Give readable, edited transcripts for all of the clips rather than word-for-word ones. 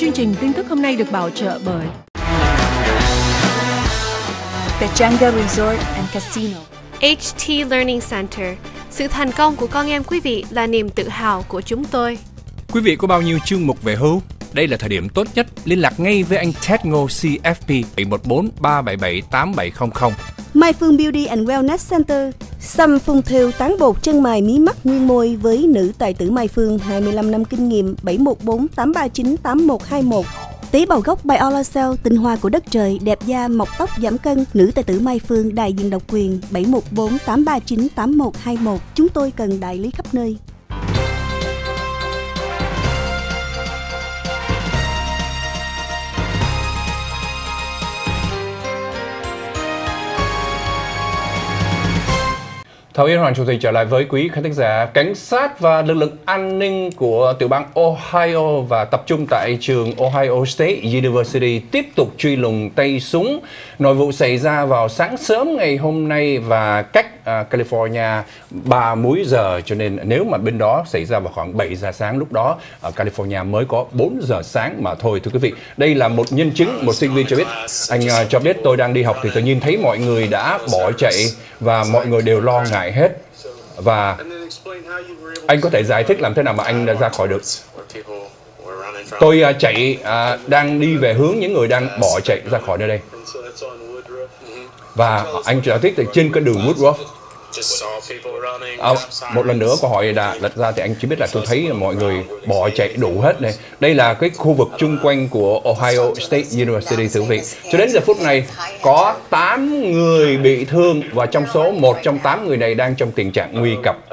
Chương trình tin tức hôm nay được bảo trợ bởi Pechanga Resort and Casino, HT Learning Center. Sự thành công của con em quý vị là niềm tự hào của chúng tôi. Quý vị có bao nhiêu chương mục về hưu? Đây là thời điểm tốt nhất liên lạc ngay với anh Ted Ngô CFP 714 377 8700. Mai Phương Beauty and Wellness Center, xăm phun thêu tán bột chân mày mí mắt nguyên môi với nữ tài tử Mai Phương 25 năm kinh nghiệm 714 839 8121. Tế bào gốc by Olacell, tinh hoa của đất trời, đẹp da, mọc tóc, giảm cân. Nữ tài tử Mai Phương, đại diện độc quyền 714 839 8121. Chúng tôi cần đại lý khắp nơi. Thảo Yên Hoàng chủ tịch trở lại với quý khán thính giả. Cảnh sát và lực lượng an ninh của tiểu bang Ohio và tập trung tại trường Ohio State University tiếp tục truy lùng tay súng. Nội vụ xảy ra vào sáng sớm ngày hôm nay và cách California 3 múi giờ, cho nên nếu mà bên đó xảy ra vào khoảng 7 giờ sáng, lúc đó ở California mới có 4 giờ sáng mà thôi. Thưa quý vị, đây là một nhân chứng, một sinh viên cho biết. Anh cho biết tôi đang đi học thì tôi nhìn thấy mọi người đã bỏ chạy và mọi người đều lo ngại hết. Và anh có thể giải thích làm thế nào mà anh đã ra khỏi được? Tôi chạy đang đi về hướng những người đang bỏ chạy ra khỏi nơi đây. Và anh giải thích thì trên cái đường Woodruff. Một lần nữa câu hỏi đã đặt ra thì anh chỉ biết là tôi thấy mọi người bỏ chạy đủ hết này. Đây là cái khu vực chung quanh của Ohio State University, thưa quý vị. Cho đến giờ phút này có 8 người bị thương và trong số 1 trong 8 người này đang trong tình trạng nguy cấp.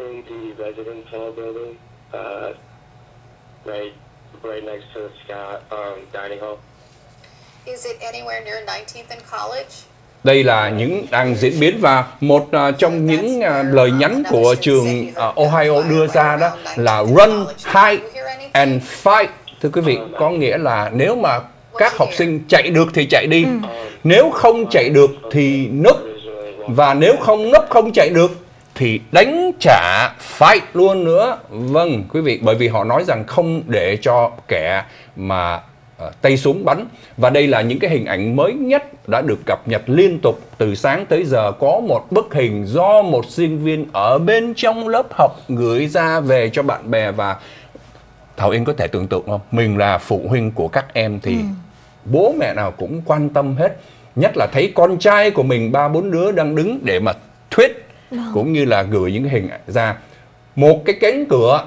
Đây là những đang diễn biến và một trong những lời nhắn của trường Ohio đưa ra đó là run, hide and fight. Thưa quý vị, có nghĩa là nếu mà các học sinh chạy được thì chạy đi, nếu không chạy được thì núp, và nếu không núp không chạy được thì đánh trả, fight luôn nữa. Vâng, quý vị, bởi vì họ nói rằng không để cho kẻ mà tay súng bắn. Và đây là những cái hình ảnh mới nhất đã được cập nhật liên tục từ sáng tới giờ. Có một bức hình do một sinh viên ở bên trong lớp học gửi ra về cho bạn bè. Và Thảo Yên có thể tưởng tượng không? Mình là phụ huynh của các em thì bố mẹ nào cũng quan tâm hết. Nhất là thấy con trai của mình 3-4 đứa đang đứng để mà thuyết, cũng như là gửi những hình ảnh ra. Một cái cánh cửa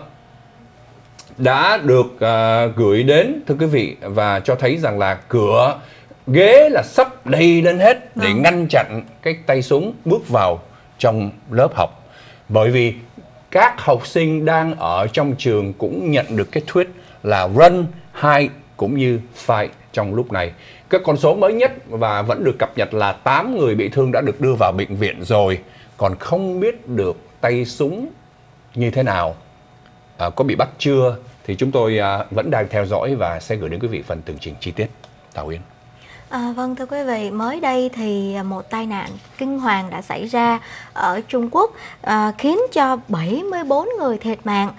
đã được gửi đến, thưa quý vị, và cho thấy rằng là cửa ghế là sắp đầy lên hết để ngăn chặn cái tay súng bước vào trong lớp học. Bởi vì các học sinh đang ở trong trường cũng nhận được cái thuyết là run, hide cũng như fight trong lúc này. Các con số mới nhất và vẫn được cập nhật là 8 người bị thương đã được đưa vào bệnh viện rồi. Còn không biết được tay súng như thế nào, có bị bắt chưa, thì chúng tôi vẫn đang theo dõi và sẽ gửi đến quý vị phần tường trình chi tiết. Thảo Yên. Vâng, thưa quý vị, mới đây thì một tai nạn kinh hoàng đã xảy ra ở Trung Quốc, khiến cho 74 người thiệt mạng.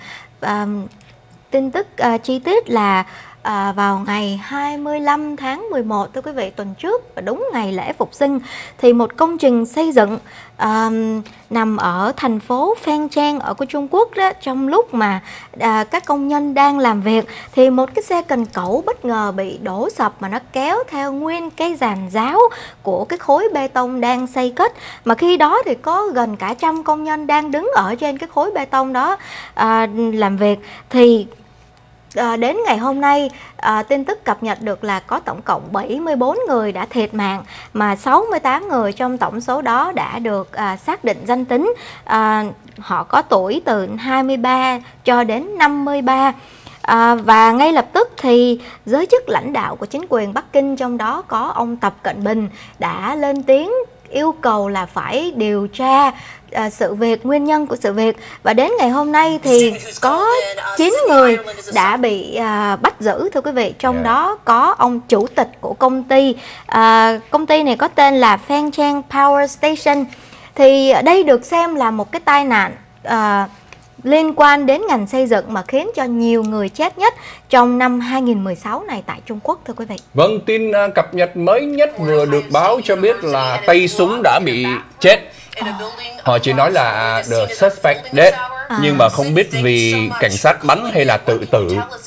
Tin tức chi tiết là vào ngày 25 tháng 11, thưa quý vị, tuần trước, và đúng ngày lễ Phục sinh, thì một công trình xây dựng nằm ở thành phố Phan Trang ở của Trung Quốc đó, trong lúc mà các công nhân đang làm việc thì một cái xe cần cẩu bất ngờ bị đổ sập mà nó kéo theo nguyên cái giàn giáo của cái khối bê tông đang xây cất. Mà khi đó thì có gần cả trăm công nhân đang đứng ở trên cái khối bê tông đó làm việc. Thì đến ngày hôm nay, tin tức cập nhật được là có tổng cộng 74 người đã thiệt mạng, mà 68 người trong tổng số đó đã được xác định danh tính. Họ có tuổi từ 23 cho đến 53. Và ngay lập tức thì giới chức lãnh đạo của chính quyền Bắc Kinh, trong đó có ông Tập Cận Bình, đã lên tiếng yêu cầu là phải điều tra sự việc, nguyên nhân của sự việc. Và đến ngày hôm nay thì có 9 người đã bị bắt giữ, thưa quý vị. Trong đó có ông chủ tịch của công ty. Công ty này có tên là Phan Trang Power Station. Thì đây được xem là một cái tai nạn liên quan đến ngành xây dựng mà khiến cho nhiều người chết nhất trong năm 2016 này tại Trung Quốc, thưa quý vị. Vâng, tin cập nhật mới nhất vừa được báo cho biết là tay súng đã bị chết. Họ chỉ nói là the suspect dead, nhưng mà không biết vì cảnh sát bắn hay là tự tử.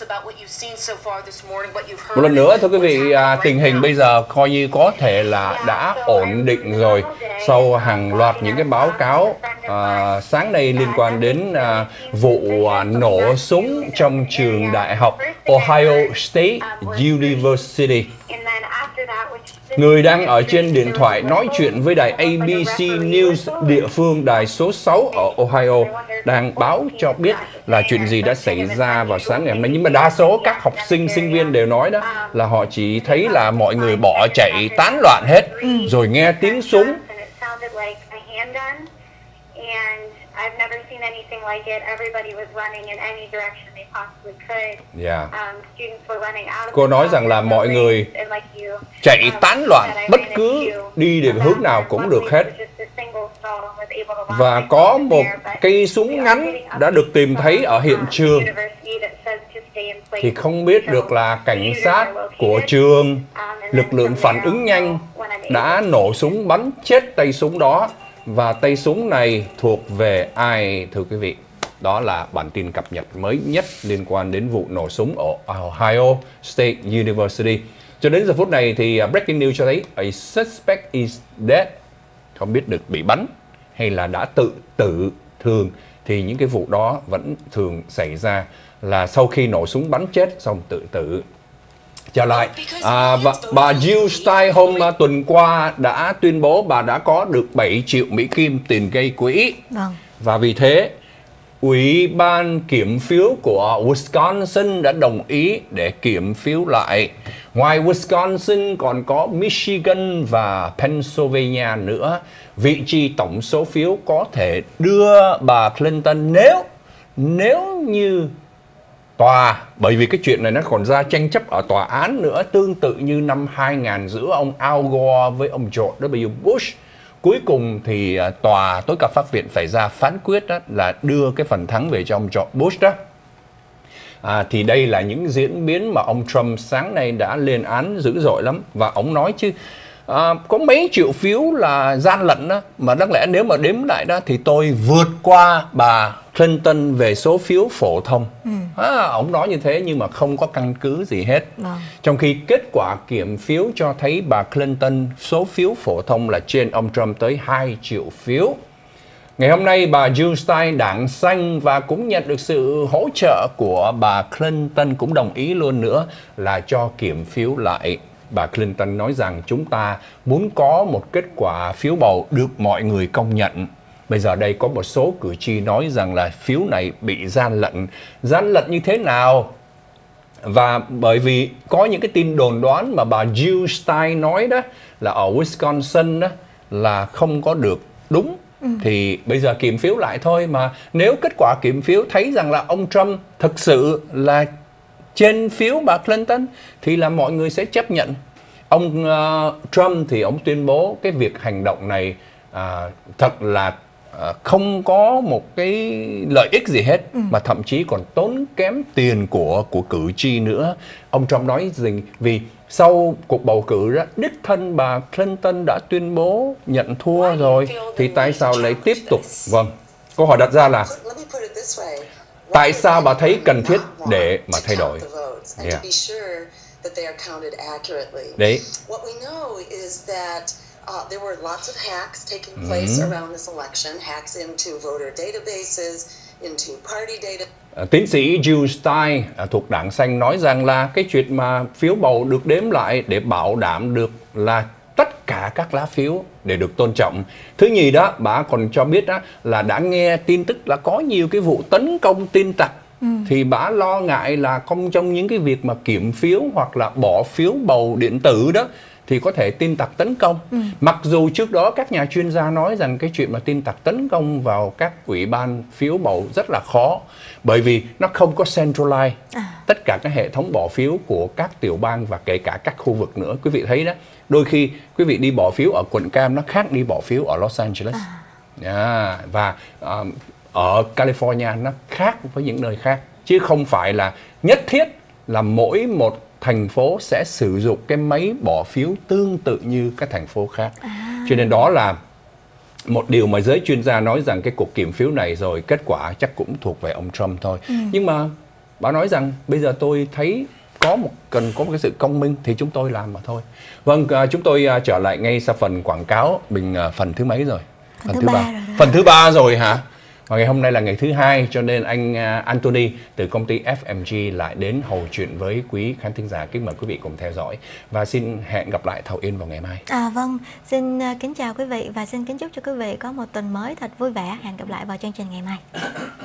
Một lần nữa, thưa quý vị, tình hình bây giờ coi như có thể là đã ổn định rồi sau hàng loạt những cái báo cáo sáng nay liên quan đến vụ nổ súng trong trường đại học Ohio State University. Người đang ở trên điện thoại nói chuyện với đài ABC News địa phương đài số 6 ở Ohio đang báo cho biết là chuyện gì đã xảy ra vào sáng ngày hôm nay. Nhưng mà đa số các học sinh, sinh viên đều nói đó là họ chỉ thấy là mọi người bỏ chạy tán loạn hết, rồi nghe tiếng súng. I've never seen anything like it. Everybody was running in any direction they possibly could. Yeah. Students were running out of Cô nói rằng là mọi người chạy tán loạn, bất cứ đi về hướng nào cũng được hết. Và có một cây súng ngắn đã được tìm thấy ở hiện trường. Thì không biết được là cảnh sát của trường, lực lượng phản ứng nhanh đã nổ súng bắn chết tay súng đó. Và tay súng này thuộc về ai, thưa quý vị? Đó là bản tin cập nhật mới nhất liên quan đến vụ nổ súng ở Ohio State University. Cho đến giờ phút này thì breaking news cho thấy a suspect is dead. Không biết được bị bắn hay là đã tự tử. Thường thì những cái vụ đó vẫn thường xảy ra là sau khi nổ súng bắn chết xong tự tử. Trở lại, bà Jill Stein hôm tuần qua đã tuyên bố bà đã có được 7 triệu Mỹ Kim tiền gây quỹ. Và vì thế, Ủy ban kiểm phiếu của Wisconsin đã đồng ý để kiểm phiếu lại. Ngoài Wisconsin còn có Michigan và Pennsylvania nữa. Vị trí tổng số phiếu có thể đưa bà Clinton nếu như tòa, bởi vì cái chuyện này nó còn ra tranh chấp ở tòa án nữa, tương tự như năm 2000 giữa ông Al Gore với ông George W. Bush. Cuối cùng thì tòa tối cao pháp viện phải ra phán quyết đó là đưa cái phần thắng về cho ông George Bush đó. Thì đây là những diễn biến mà ông Trump sáng nay đã lên án dữ dội lắm. Và ông nói chứ có mấy triệu phiếu là gian lận đó, mà đáng lẽ nếu mà đếm lại đó thì tôi vượt qua bà Clinton về số phiếu phổ thông. Ông nói như thế nhưng mà không có căn cứ gì hết. Trong khi kết quả kiểm phiếu cho thấy bà Clinton số phiếu phổ thông là trên ông Trump tới 2 triệu phiếu. Ngày hôm nay bà Jill Stein, đảng xanh, và cũng nhận được sự hỗ trợ của bà Clinton, cũng đồng ý luôn nữa là cho kiểm phiếu lại. Bà Clinton nói rằng chúng ta muốn có một kết quả phiếu bầu được mọi người công nhận. Bây giờ đây có một số cử tri nói rằng là phiếu này bị gian lận. Gian lận như thế nào? Và bởi vì có những cái tin đồn đoán mà bà Jill Stein nói đó là ở Wisconsin đó là không có được đúng. Thì bây giờ kiểm phiếu lại thôi, mà nếu kết quả kiểm phiếu thấy rằng là ông Trump thực sự là trên phiếu bà Clinton thì là mọi người sẽ chấp nhận. Ông Trump thì ông tuyên bố cái việc hành động này thật là không có một cái lợi ích gì hết, mà thậm chí còn tốn kém tiền của cử tri nữa. Ông Trump nói gì? Vì sau cuộc bầu cử đó, đích thân bà Clinton đã tuyên bố nhận thua rồi, thì tại sao lại tiếp tục? Vâng, câu hỏi đặt ra là tại sao bà thấy cần thiết để mà thay đổi? Đấy. There were lots of hacks taking place around this election, hacks into voter databases, into party data. Tiến sĩ Jill Stein thuộc đảng xanh nói rằng là cái chuyện mà phiếu bầu được đếm lại để bảo đảm được là tất cả các lá phiếu để được tôn trọng. Thứ nhì đó, bà còn cho biết đó là đã nghe tin tức là có nhiều cái vụ tấn công tin tặc. Thì bà lo ngại là trong những cái việc mà kiểm phiếu hoặc là bỏ phiếu bầu điện tử đó thì có thể tin tặc tấn công. Mặc dù trước đó các nhà chuyên gia nói rằng cái chuyện mà tin tặc tấn công vào các ủy ban phiếu bầu rất là khó, bởi vì nó không có centralize tất cả các hệ thống bỏ phiếu của các tiểu bang và kể cả các khu vực nữa. Quý vị thấy đó, đôi khi quý vị đi bỏ phiếu ở quận Cam nó khác đi bỏ phiếu ở Los Angeles. Và ở California nó khác với những nơi khác, chứ không phải là nhất thiết là mỗi một thành phố sẽ sử dụng cái máy bỏ phiếu tương tự như các thành phố khác. Cho nên đó là một điều mà giới chuyên gia nói rằng cái cuộc kiểm phiếu này rồi kết quả chắc cũng thuộc về ông Trump thôi. Nhưng mà bà nói rằng bây giờ tôi thấy cần có một cái sự công minh thì chúng tôi làm mà thôi. Vâng, chúng tôi trở lại ngay sau phần quảng cáo. Bình phần thứ mấy rồi? Phần thứ ba rồi hả? Và ngày hôm nay là ngày thứ hai, cho nên anh Anthony từ công ty FMG lại đến hầu chuyện với quý khán thính giả. Kính mời quý vị cùng theo dõi và xin hẹn gặp lại Thảo Yên vào ngày mai. Vâng, xin kính chào quý vị và xin kính chúc cho quý vị có một tuần mới thật vui vẻ. Hẹn gặp lại vào chương trình ngày mai.